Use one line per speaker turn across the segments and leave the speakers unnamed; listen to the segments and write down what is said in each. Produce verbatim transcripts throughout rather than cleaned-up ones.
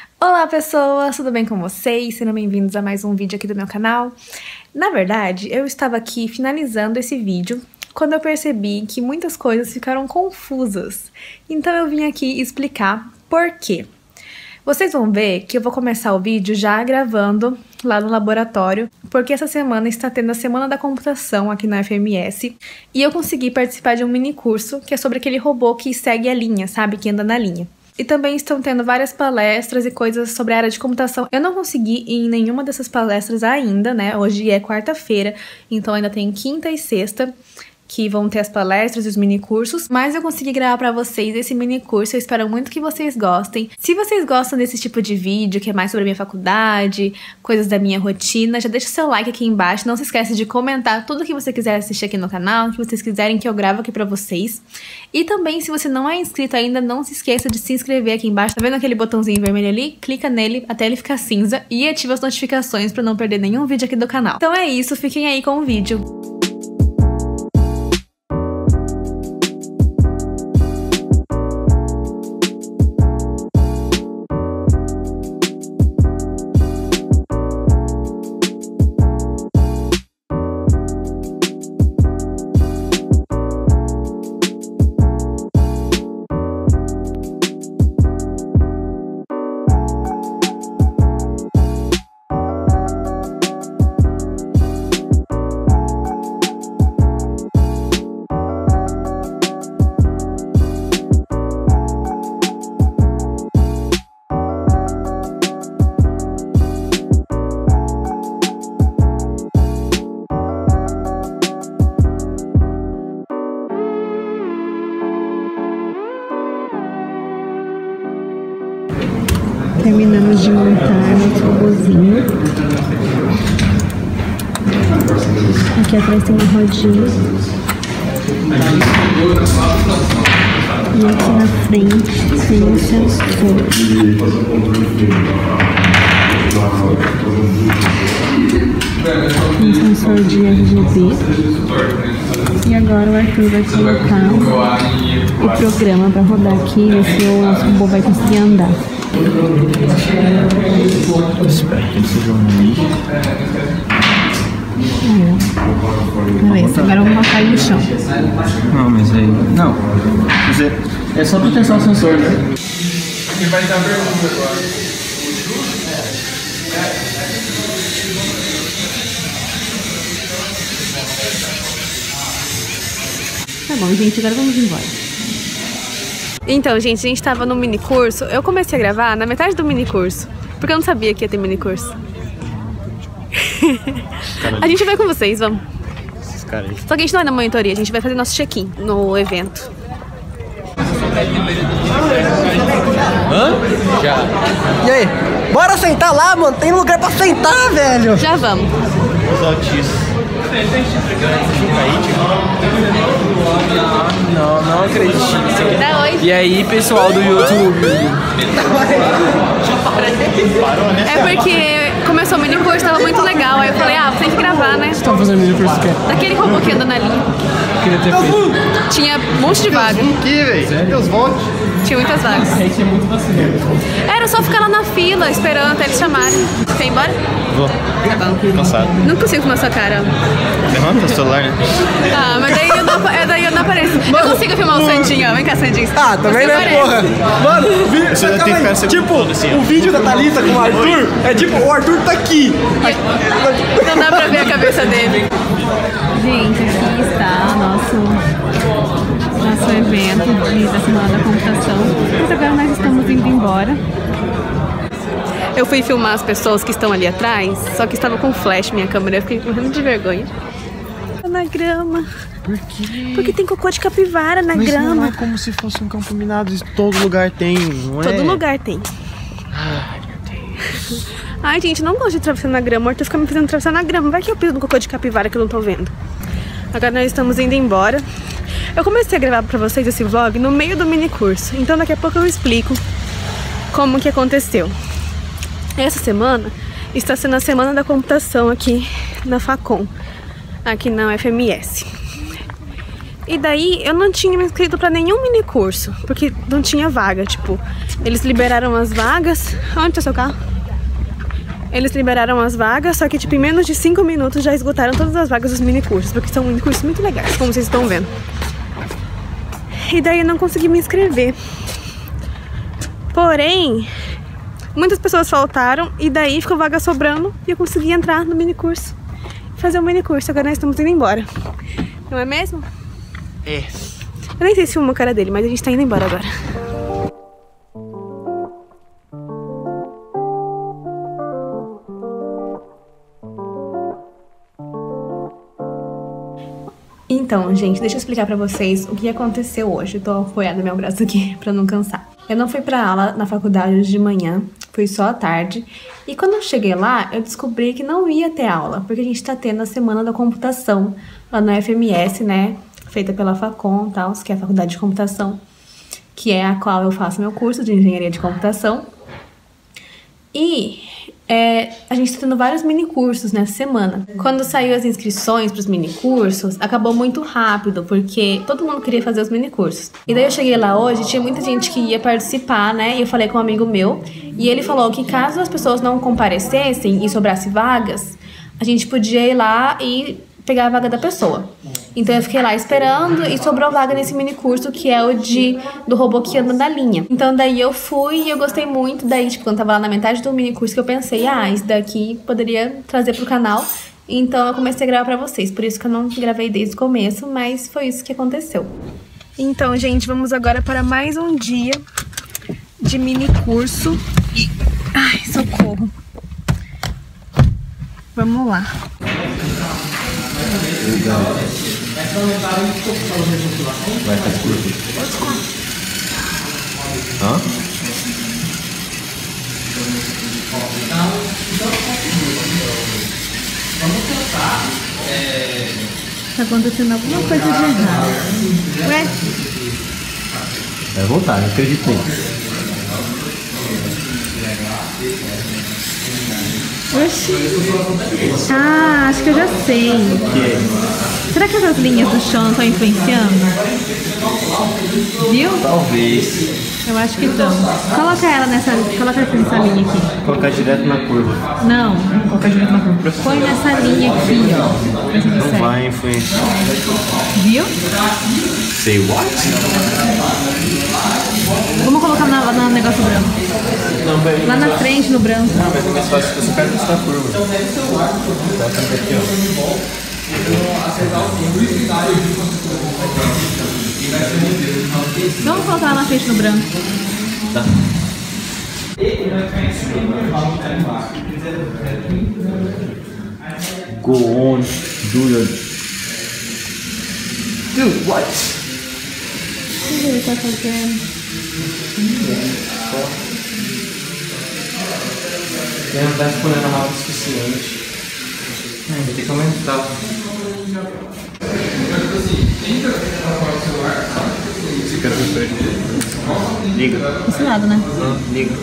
Olá pessoas, tudo bem com vocês? Sejam bem-vindos a mais um vídeo aqui do meu canal. Na verdade, eu estava aqui finalizando esse vídeo quando eu percebi que muitas coisas ficaram confusas. Então eu vim aqui explicar por quê. Vocês vão ver que eu vou começar o vídeo já gravando lá no laboratório, porque essa semana está tendo a Semana da Computação aqui na F M S, e eu consegui participar de um mini curso que é sobre aquele robô que segue a linha, sabe? Que anda na linha. E também estão tendo várias palestras e coisas sobre a área de computação. Eu não consegui ir em nenhuma dessas palestras ainda, né? Hoje é quarta-feira, então ainda tem quinta e sexta que vão ter as palestras e os mini cursos, mas eu consegui gravar pra vocês esse mini curso, eu espero muito que vocês gostem. Se vocês gostam desse tipo de vídeo, que é mais sobre a minha faculdade, coisas da minha rotina, já deixa o seu like aqui embaixo, não se esqueça de comentar tudo que você quiser assistir aqui no canal, que vocês quiserem que eu gravo aqui pra vocês. E também, se você não é inscrito ainda, não se esqueça de se inscrever aqui embaixo, tá vendo aquele botãozinho vermelho ali? Clica nele até ele ficar cinza e ativa as notificações pra não perder nenhum vídeo aqui do canal. Então é isso, fiquem aí com o vídeo. Terminamos de montar nosso robôzinho. Aqui atrás tem uma rodinha. E aqui na frente tem um sensor. Um sensor de R G B. E agora o Arthur vai colocar o programa para rodar aqui e ver se o robô vai conseguir andar.
Espero que ele seja um lixo.
Beleza, agora vamos colocar ele no chão.
Não, mas aí... Não. Mas é, é só pra testar o sensor, né?
Aqui vai dar pergunta agora.
Tá bom, gente, agora vamos embora. Então, gente, a gente tava no mini curso. Eu comecei a gravar na metade do mini curso, porque eu não sabia que ia ter mini curso. A gente vai com vocês, vamos. Só que a gente não vai na monitoria, a gente vai fazer nosso check-in no evento.
Hã? Já.
E aí? Bora sentar lá, mano. Tem lugar pra sentar, velho.
Já vamos.
Os autistas. Não, não acredito.
Dá oi.
E aí, pessoal do YouTube?
É porque começou o mini curso, tava muito legal. Aí eu falei, ah, tem que gravar, né?
Estão fazendo mini curso o quê?
Daquele robô que anda na linha.
Queria ter feito.
Tinha um monte de vaga.
Aqui, velho. Deus volte.
Tinha muitas vagas.
Aí tinha muito vacilo.
Era só ficar lá na fila, esperando até eles chamarem. Quer ir embora?
Vou. Cansado.
Não consigo filmar sua cara.
Levanta o celular, né?
Ah, mas daí eu não, é, daí eu não apareço. Eu consigo filmar o Sandinho, ó. Vem cá, Sandinho.
Ah, também
Você
não é porra. Mano, o vídeo,
Você já tem que ficar
tipo,
assim,
o vídeo da Thalita com o Arthur é tipo, o Arthur tá aqui.
Não dá pra ver a cabeça dele. Gente, aqui está nosso, nosso evento de, da Semana da Computação. Mas agora nós estamos indo embora. Eu fui filmar as pessoas que estão ali atrás, só que estava com flash minha câmera, eu fiquei morrendo de vergonha. Na grama.
Por quê?
Porque tem cocô de capivara na
Mas
grama.
não é como se fosse um campo minado, isso todo lugar tem, não é?
Todo lugar tem.
Ai, meu Deus.
Ai, gente, não gosto de atravessar na grama. O Arthur fica me fazendo atravessar na grama. Vai que eu piso no cocô de capivara que eu não tô vendo. Agora nós estamos indo embora. Eu comecei a gravar pra vocês esse vlog no meio do mini curso. Então daqui a pouco eu explico como que aconteceu. Essa semana está sendo a Semana da Computação aqui na Facom, aqui na U F M S. E daí eu não tinha me inscrito pra nenhum mini curso, porque não tinha vaga, tipo, Eles liberaram as vagas. Onde tá seu carro? Eles liberaram as vagas, só que tipo, em menos de cinco minutos já esgotaram todas as vagas dos minicursos, porque são minicursos muito legais, como vocês estão vendo. E daí eu não consegui me inscrever. Porém, muitas pessoas faltaram e daí ficou vaga sobrando e eu consegui entrar no minicurso. Fazer um minicurso, agora nós estamos indo embora. Não é mesmo?
É.
Eu nem sei se filma a cara dele, mas a gente tá indo embora agora. Então, gente, deixa eu explicar pra vocês o que aconteceu hoje. Eu tô apoiada no meu braço aqui pra não cansar. Eu não fui pra aula na faculdade hoje de manhã, fui só à tarde. E quando eu cheguei lá, eu descobri que não ia ter aula, porque a gente tá tendo a Semana da Computação lá na U F M S, né? Feita pela Facom e tal, que é a Faculdade de Computação, que é a qual eu faço meu curso de Engenharia de Computação. E é, a gente tá tendo vários minicursos nessa semana. Quando saiu as inscrições pros minicursos, acabou muito rápido, porque todo mundo queria fazer os minicursos. E daí eu cheguei lá hoje, tinha muita gente que ia participar, né? E eu falei com um amigo meu, e ele falou que caso as pessoas não comparecessem e sobrasse vagas, a gente podia ir lá e pegar a vaga da pessoa. Então eu fiquei lá esperando e sobrou vaga nesse mini curso que é o de do robô que anda na linha. Então daí eu fui e eu gostei muito. Daí, tipo, quando tava lá na metade do mini curso que eu pensei, ah, isso daqui poderia trazer pro canal. Então eu comecei a gravar pra vocês. Por isso que eu não gravei desde o começo, mas foi isso que aconteceu. Então, gente, vamos agora para mais um dia de mini curso. E... ai, socorro. Vamos lá.
Vai estar escuro. Hã?
Tá acontecendo alguma coisa de errado. Ué?
Vai voltar, não acreditei.
Oxi. Ah, acho que eu já sei. Será que essas linhas do chão estão influenciando? Viu?
Talvez.
Eu acho que estão. Coloca ela nessa, coloca essa linha aqui.
Colocar direto na curva.
Não.
Colocar direto na curva.
Põe nessa linha aqui, ó.
Não vai influenciar.
Viu?
Say what?
Vamos colocar na, no negócio branco.
Não, vai.
Lá na frente, no branco.
Não, mas é mais fácil que você pega essa curva. Coloca aqui, ó.
Vamos colocar lá na frente, no branco.
Tá. Go on, do your... Dude, what?
O que ele tá fazendo?
Ele não tá escolhendo rápido o suficiente. Vai ter que aumentar. Liga.
Esse lado, né?
Não, liga.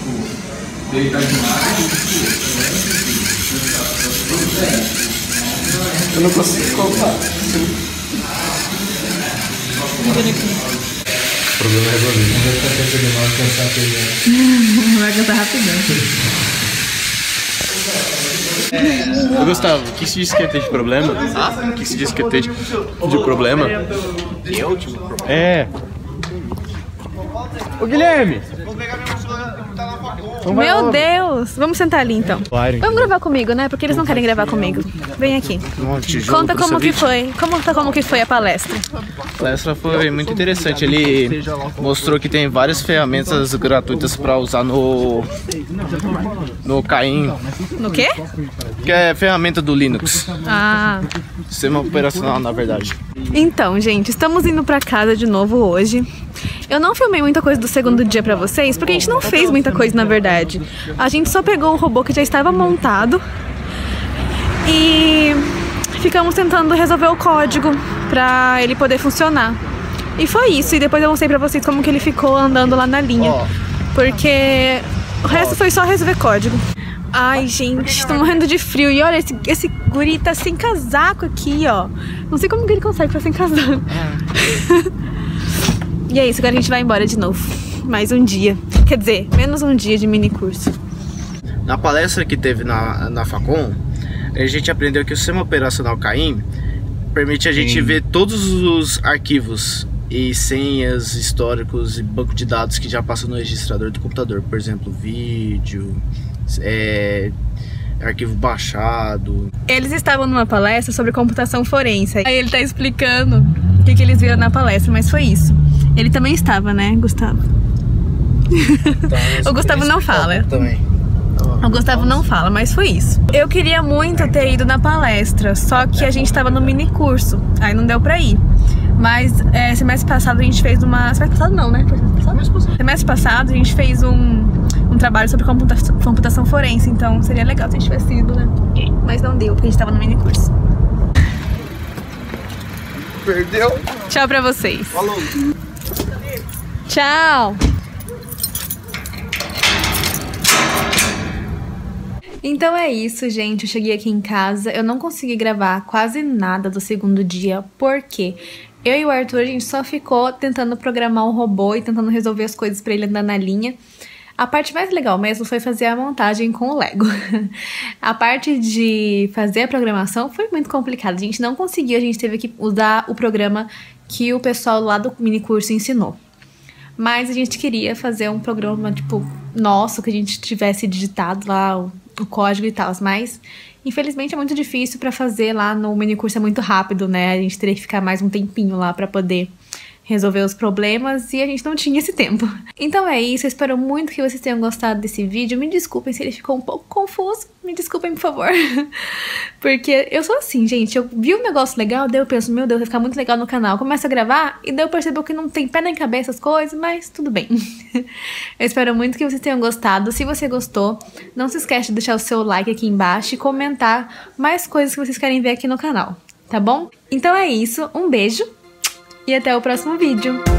Eu não consigo colocar. O problema é resolvido.
Vai cantar rapidão.
Ô, Gustavo, o que se diz que ia ter de problema? Ah? O que se diz que ia ter de, de problema? Eu tive problema? É. Ô, Guilherme!
Meu Deus! Vamos sentar ali então. Vamos gravar comigo, né? Porque eles não querem gravar comigo. Vem aqui. Conta como que foi. Conta como que foi a palestra.
A palestra foi muito interessante. Ele mostrou que tem várias ferramentas gratuitas para usar no no Caim.
No quê?
Que é ferramenta do Linux.
Ah.
Sistema operacional, na verdade.
Então, gente, estamos indo pra casa de novo hoje. Eu não filmei muita coisa do segundo dia pra vocês, porque a gente não fez muita coisa, na verdade. A gente só pegou o robô que já estava montado e ficamos tentando resolver o código pra ele poder funcionar. E foi isso, e depois eu mostrei pra vocês como que ele ficou andando lá na linha, porque o resto foi só resolver código. Ai, gente, tô morrendo de frio. E olha, esse, esse guri tá sem casaco aqui, ó. Não sei como que ele consegue ficar sem casaco. E é isso, agora a gente vai embora de novo. Mais um dia. Quer dizer, menos um dia de mini curso.
Na palestra que teve na, na Facom, a gente aprendeu que o sistema operacional Caim permite a gente Sim. ver todos os arquivos e senhas, históricos e banco de dados que já passam no registrador do computador. Por exemplo, vídeo, é, arquivo baixado.
Eles estavam numa palestra sobre computação forense. Aí ele tá explicando o que, que eles viram na palestra, mas foi isso. Ele também estava, né, Gustavo? Então, o Gustavo não fala. Também. O Gustavo não fala, mas foi isso. Eu queria muito ter ido na palestra, só que a gente tava no mini curso, aí não deu pra ir. Mas é, semestre passado a gente fez uma... Semestre passado não, né? Foi semestre passado? Semestre passado a gente fez um, um trabalho sobre computa computação forense, então seria legal se a gente tivesse ido, né? Mas não deu, porque a gente tava no mini curso.
Perdeu?
Tchau pra vocês.
Falou.
Tchau. Então é isso, gente. Eu cheguei aqui em casa. Eu não consegui gravar quase nada do segundo dia, porque eu e o Arthur, a gente só ficou tentando programar o robô e tentando resolver as coisas pra ele andar na linha. A parte mais legal mesmo foi fazer a montagem com o Lego. A parte de fazer a programação foi muito complicada. A gente não conseguiu, a gente teve que usar o programa que o pessoal lá do mini curso ensinou. Mas a gente queria fazer um programa, tipo, nosso, que a gente tivesse digitado lá o, o código e tal, mas infelizmente é muito difícil pra fazer lá no mini curso, é muito rápido, né? A gente teria que ficar mais um tempinho lá pra poder resolver os problemas e a gente não tinha esse tempo. Então é isso, eu espero muito que vocês tenham gostado desse vídeo. Me desculpem se ele ficou um pouco confuso, me desculpem, por favor. Porque eu sou assim, gente, eu vi um negócio legal, daí eu penso, meu Deus, vai ficar muito legal no canal. Começo a gravar e daí eu percebo que não tem pé nem cabeça as coisas, mas tudo bem. Eu espero muito que vocês tenham gostado. Se você gostou, não se esquece de deixar o seu like aqui embaixo e comentar mais coisas que vocês querem ver aqui no canal, tá bom? Então é isso, um beijo e até o próximo vídeo.